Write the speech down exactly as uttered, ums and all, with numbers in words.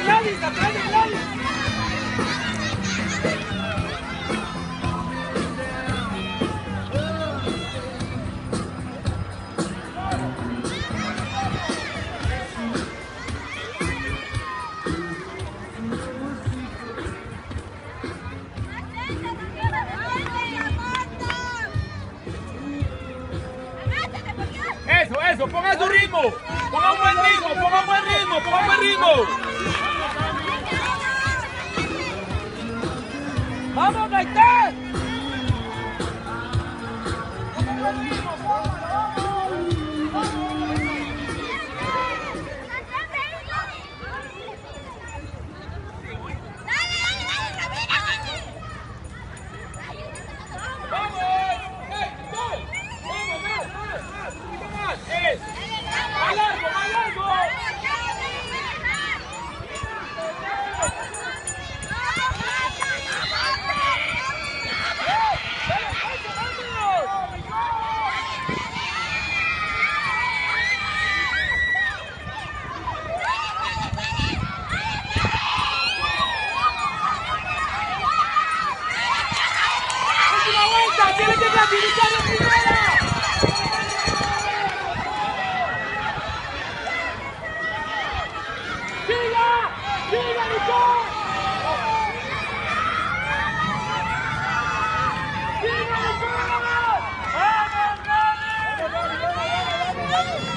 Gladys, atrás de Gladys. Eso, eso, ponga su ritmo. Ponga un buen ritmo, ponga un buen ritmo, ponga un buen ritmo. ¡Vamos, Gaitán! ¡Más largo, más largo! ¡Última vuelta! ¡Tiene que clasificar en primera! ¡Siga! ¡Siga, Nicole! ¡Siga, Nicole! ¡Vamos, vamos! ¡Vamos, vamos, vamos, vamos!